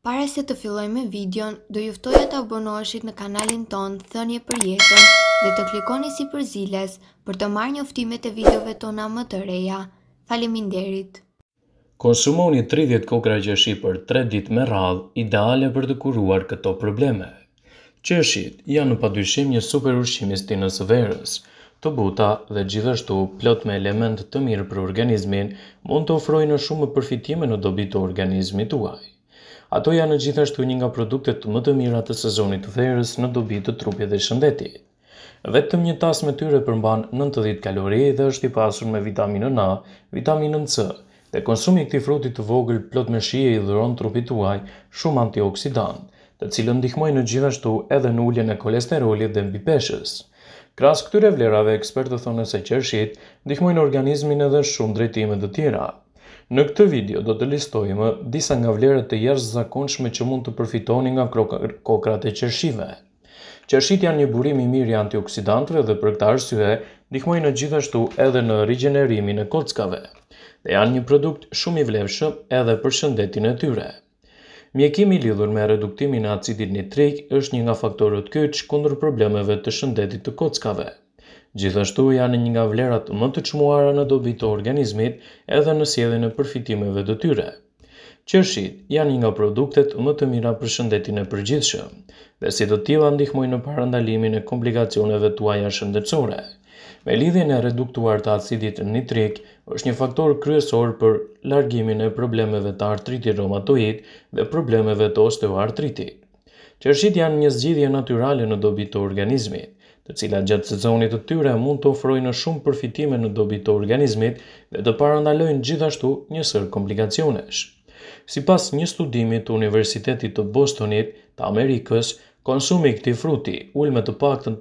Para se të fillojmë videon, do juftoja të abonoheshit në kanalin tonë Thënie për Jetën dhe të klikoni sipër ziles për të marrë njoftimet e videove tona më të reja. Faleminderit. Konsumoni 30 kokra qershi për 3 ditë me radhë, ideale për të kuruar këto probleme. Qershit janë padyshim një super ushqim i stinës së verës. Të buta dhe gjithashtu plot me elementë të mirë për organizmin, mund të ofrojnë shumë përfitime në dobi të organizmit tuaj. Ato janë gjithashtu një nga produktet më të mira të sezonit të verës në dobi të trupit dhe shëndetit. Vetëm një tas me tyre përmban 90 kalori dhe është i pasur me vitaminën A, vitaminën C, dhe konsumi i këtij fruti të vogël plot me shije i dhuron trupit tuaj shumë antioksidant, të cilët ndihmojnë gjithashtu edhe në uljen e kolesterolit dhe mbipeshës. Krahas këtyre vlerave, ekspertët thonë se qershit ndihmojnë organizmin edhe shumë drejtime të tjera. Në këtë video do të listojmë disa nga vlerat të jashtëzakonshme që mund të përfitoni nga kokrat e qershive. Qershit janë një burim i mirë i antioksidantëve dhe për këtë arsye ndihmojnë gjithashtu edhe në rigjenerimin e kockave dhe janë një produkt shumë i vlefshëm edhe për shëndetin e tyre. Mjekimi i lidhur me reduktimin e acidit nitrik është një nga faktorët kyç kundër problemeve të shëndetit të kockave. Gjithashtu janë një nga vlerat më të çmuara në dobi të organizmit edhe në sjelljen e përfitimeve të tyre. Qershit janë një nga produktet më të mira për shëndetin e përgjithshëm dhe si të tilla ndihmojnë në parandalimin e komplikacioneve tuaja shëndetësore. Me lidhjen e reduktuar të acidit nitrik është një faktor kryesor për largimin e problemeve të artritit reumatoid dhe problemeve të osteoartritit. Qershit janë një zgjidhje natyrale në dobi të organizmit, të cilat gjatë sezonit të tyre mund të ofrojnë shumë përfitime në dobi të organizmit dhe të parandalojnë gjithashtu një sër komplikacionesh. Sipas një studimi të Universitetit të Bostonit të Amerikës, konsumi i këtij fruti ul me të paktën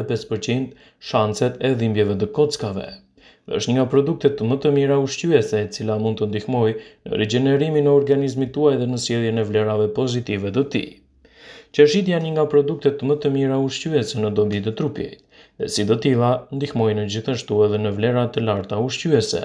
35% shanset e dhimbjeve të kockave. Dhe është një nga produktet më të mira ushqyese e cila mund të ndihmojë në rigjenerimin e organizmit tuaj dhe në sjelljen e vlerave pozitive të tij. Qershit janë një nga produktet më të mira ushqyese në dobi të trupit, dhe si të tilla ndihmojnë gjithashtu edhe në vlera të larta ushqyese.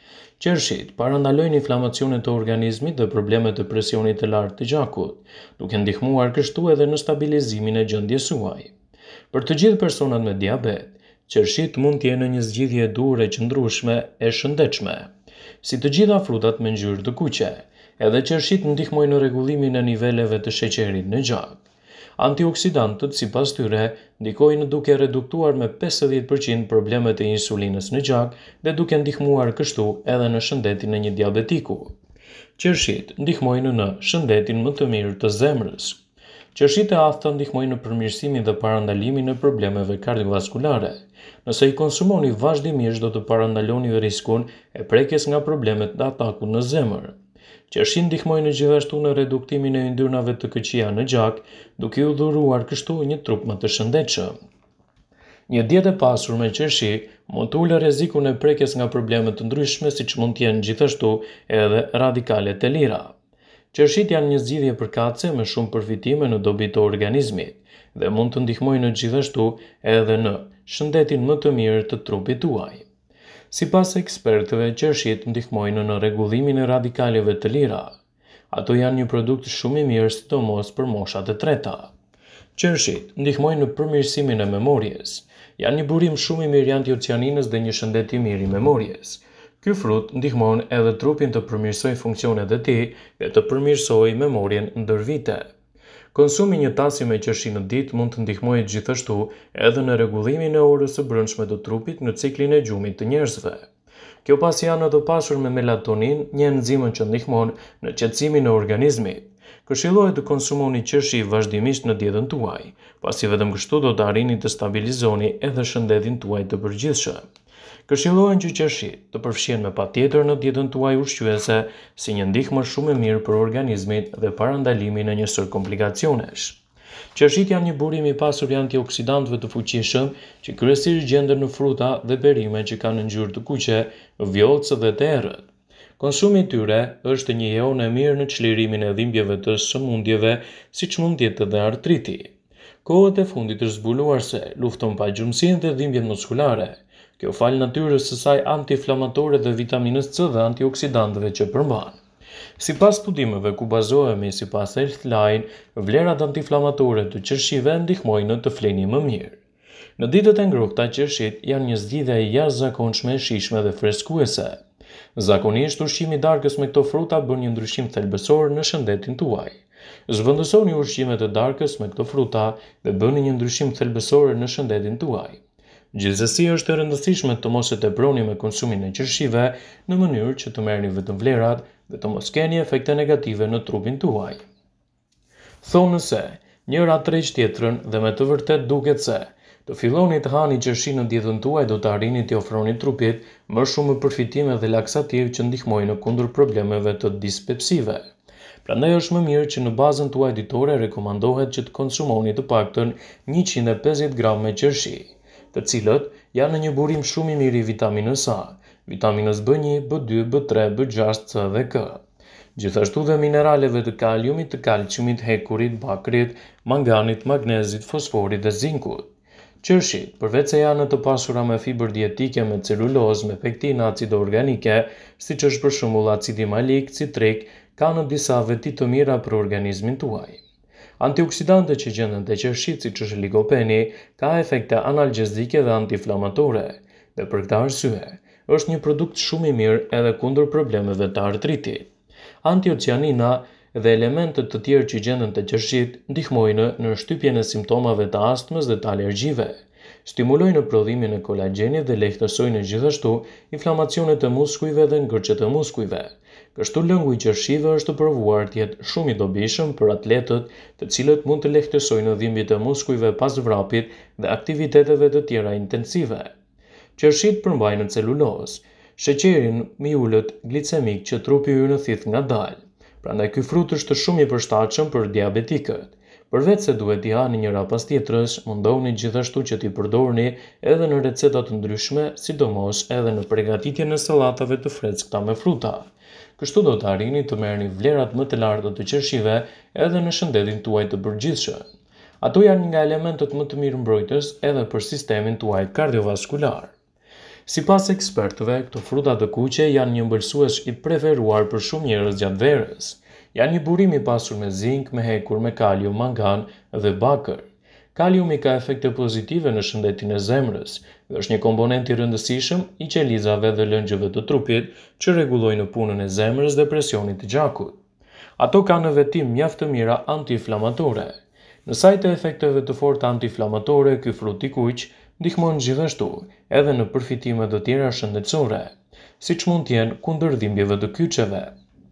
Qershit parandalojnë inflamacionet të organizmit dhe problemet të presionit të lartë të gjakut, duke ndihmuar kështu edhe në stabilizimin e gjendjes suaj. Për të gjithë personat me diabet, qershit mund të jenë një zgjidhje e duhur e qëndrueshme e shëndetshme. Si të gjitha frutat me ngjyrë të kuqe, edhe qershit ndihmojnë në rregullimin e niveleve të sheqerit në gjak. Antioksidantët, sipas tyre, ndikojnë duke reduktuar me 50% problemet e insulinës në gjak dhe duke ndihmuar kështu edhe në shëndetin e një diabetiku. Qershit ndihmojnë në shëndetin më të mirë të zemrës. Qershit e afta ndihmojnë në përmirësimin dhe parandalimin e problemeve kardiovaskulare. Nëse i konsumoni vazhdimisht do të parandaloni riskun e prekjes nga problemet të atakut në zemër. Qershit ndihmojnë gjithashtu në reduktimin e yndyrnave të këqija në gjak, duke u dhuruar kështu një trup më të shëndetshëm. Një dietë e pasur me qershi mund të ulë rrezikun e prekjes nga probleme të ndryshme, siç mund të jenë gjithashtu edhe radikalet e lira. Qershit janë një zgjidhje përkatëse me shumë përfitime në dobi të organizmit dhe mund të ndihmojnë gjithashtu edhe në shëndetin më të mirë të trupit tuaj. Sipas ekspertëve, qershit ndihmojnë në rregullimin e radikaleve të lira. Ato janë një produkt shumë i mirë sidomos për moshat e treta. Qershit ndihmojnë në përmirësimin e memorjes. Janë një burim shumë i mirë i antiocianinës dhe një shëndet i mirë i memorjes. Ky frut ndihmon edhe trupin të përmirësojë funksionet e tij dhe të përmirësojë memorien ndër vite. Konsumi një tasi me qershi në ditë mund të ndihmojë gjithashtu edhe në rregullimin e orës së brendshme të trupit në ciklin e gjumit të njerëzve. Kjo pasi janë të pasur me melatonin, një enzim që ndihmon në qetësimin e organizmit. Këshillohet të konsumoni qershi vazhdimisht në dietën tuaj, pasi vetëm kështu do të arrini të stabilizoni edhe shëndetin tuaj të përgjithshëm. Këshillohen që qershit të përfshihen me patjetër në dietën tuaj ushqyese si një ndihmë shumë e mirë për organizmin dhe parandalimin e një sër komplikacionesh. Qershit janë një burim i pasur i antioksidantëve të fuqishëm që kryesisht gjenden në fruta dhe perime që kanë ngjyrë të kuqe, vjollcë dhe të errët. Konsumi i tyre është një ejon e mirë në çlirimin e dhimbjeve të sëmundjeve, siç mund të jetë edhe artriti. Kohët e fundit është zbuluar se lufton pa gjumësinë dhe dhimbjet muskulare. Kjo fal natyrës së saj antiinflamatore dhe vitaminës C dhe antioksidantëve që përmban. Sipas studimeve ku bazohemi sipas Healthline, vlerat antiinflamatore të qershive ndihmojnë në të fleni më mirë. Në ditët e ngrohta, qershit janë një zgjidhje e jashtëzakonshme e shijshme dhe freskuese. Zakonisht ushqimi i darkës me këto fruta bën një ndryshim thelbësor në shëndetin tuaj. Zvendosoni ushqimet e darkës me këto fruta dhe bëni një ndryshim thelbësor në shëndetin tuaj. Gjithsesi është e rëndësishme të mos e teproni me konsumin e qershive në mënyrë që të merrni vetëm vlerat dhe të mos keni efekte negative në trupin tuaj. Thonë se njëra tërheq tjetrën dhe me të vërtet duket se të filloni të hani qershi në dietën tuaj do të arrini t'i ofroni trupit më shumë përfitime dhe laksativ që ndihmojnë kundër problemeve të dispepsive. Prandaj është më mirë që në bazën tuaj ditore rekomandohet që të konsumoni të paktën 150 gram me qershi, të cilët janë në një burim shumë i mirë i vitaminës A, vitaminës B1, B2, B3, B6, C dhe K. Gjithashtu dhe mineraleve të kaliumit, të kalciumit, hekurit, bakrit, manganit, magnezit, fosforit dhe zinkut. Qershit, përveç se janë të pasura me fibër dietike, me celulozë, me pektinë, acide organike, siç është për shembull acidi malik, citrik, kanë disa veti të mira për organizmin tuaj. Antioksidantët që gjenden te qershit, siç është likopeni, ka efekte analgjezike dhe antiinflamatore, dhe për këtë arsye është një produkt shumë i mirë edhe kundër problemeve të artritit. Antiocianina dhe elementet të tjerë që gjenden te qershit ndihmojnë në shtypjen e simptomave të astmës dhe të alergjive, stimulojnë prodhimin e kolagjenit dhe lehtësojnë gjithashtu inflamacionet e muskujve dhe ngërçet e muskujve. Kështu lëngu i qershive është provuar të jetë shumë i dobishëm për atletët, të cilët mund të lehtësojnë dhimbjet e muskujve pas vrapit dhe aktiviteteve të tjera intensive. Qershit përmbajnë celulozë, sheqerin me ullët glicemik që trupi ynë thith ngadalë. Prandaj ky frut është shumë i përshtatshëm për diabetikët. Përveç se duhet t'i hani njëra pas tjetrës, mundohuni gjithashtu që t'i përdorni edhe në receta të ndryshme, sidomos edhe në përgatitjen e sallatave të freskëta me fruta. Kështu do të arrini të merrni vlerat më të larta të qershive edhe në shëndetin tuaj të përgjithshëm. Ato janë një nga elementet më të mirë mbrojtës edhe për sistemin tuaj kardiovaskular. Sipas ekspertëve, këto fruta të kuqe janë një ëmbëlsues i preferuar për shumë njerëz gjatë verës. Janë një burim i pasur me zink, me hekur, me kalium, mangan dhe bakër. Kaliumi ka efekte pozitive në shëndetin e zemrës dhe është një komponent i rëndësishëm i qelizave dhe lëngjëve të trupit që rregullojnë punën e zemrës dhe presionit të gjakut. Ato kanë në vetim mjaft të mira antiinflamatore. Në sajt e efekteve të forta antiinflamatore, ky frut i kuq ndihmon gjithashtu edhe në përfitime të tjera shëndetësore, siç mund të jenë kundër dhimbjeve të kyçeve.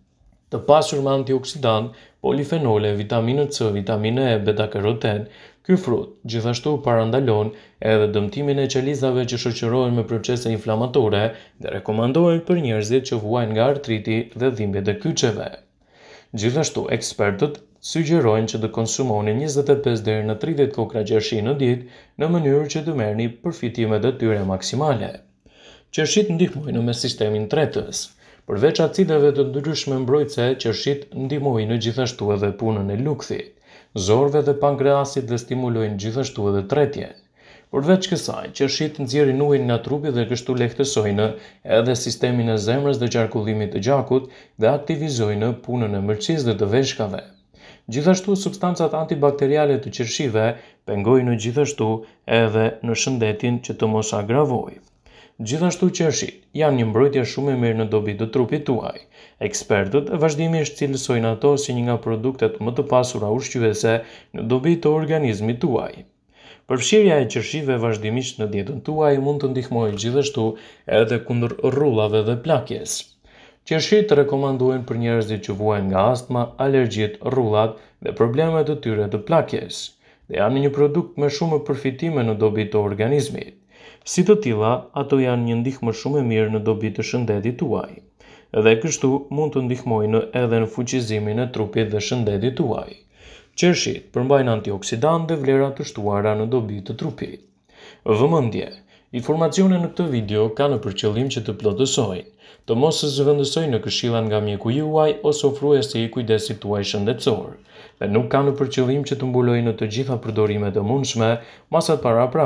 Të pasur me antioksidant, polifenole, vitaminë C, vitaminë E, beta-karoten, ky frut gjithashtu parandalon edhe dëmtimin e qelizave që shoqërohen me procese inflamatore dhe rekomandohet për njerëzit që vuajnë nga artriti dhe dhimbjet e kyçeve. Gjithashtu, ekspertët sugjerojnë që të konsumoni 25 deri në 30 kokra qershi në ditë në mënyrë që të merrni përfitimet e tyre maksimale. Qershit ndihmojnë me sistemin tretës. Përveç acideve të ndryshme mbrojtëse, qershit ndihmojnë gjithashtu edhe punën e lukthit, zorëve dhe pankreasit dhe stimulojnë gjithashtu edhe tretjen. Përveç kësaj, qershit nxjerrin ujin nga trupi dhe kështu lehtësojnë edhe sistemin e zemrës dhe qarkullimit të gjakut dhe aktivizojnë punën e mërcisë dhe të veshkave. Gjithashtu, substancat antibakteriale të qershive pengojnë gjithashtu edhe në shëndetin që të mos agravojë. Gjithashtu qershit janë një mbrojtje shumë e mirë në dobi të trupit tuaj. Ekspertët vazhdimisht cilësojnë ato si një nga produktet më të pasura ushqyese në dobi të organizmit tuaj. Përfshirja e qershive vazhdimisht në dietën tuaj mund të ndihmojë gjithashtu edhe kundër rrullave dhe plakjes. Qershit rekomandohen për njerëzit që vuajnë nga astma, alergjit, rrullat dhe problemet të tyre të plakjes, dhe janë një produkt me shumë përfitime në dobi të organizmit. Si të tilla, ato janë një ndihmë shumë e mirë në dobi të shëndetit tuaj, dhe kështu mund të ndihmojnë edhe në fuqizimin e trupit dhe shëndetit tuaj. Qershit përmbajnë antioksidant dhe vlera të shtuara në dobi të trupit. Vëmendje: informacionet në këtë video kanë për qëllim që të plotësojnë, të mos zëvendësojnë në këshilla nga mjeku juaj ose ofruesi i kujdesit tuaj shëndetësor, dhe nuk kanë për qëllim që të mbulojnë të gjitha përdorimet e mundshme masat paraprake.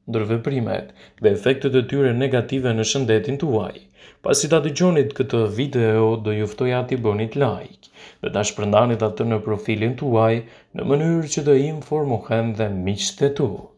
ndërveprimet dhe efektet e tyre negative në shëndetin tuaj. Pasi ta dëgjonit këtë video, do ju ftoja t'i bënit like dhe ta shpërndanit atë në profilin tuaj në mënyrë që të informohen dhe miqtë e tu.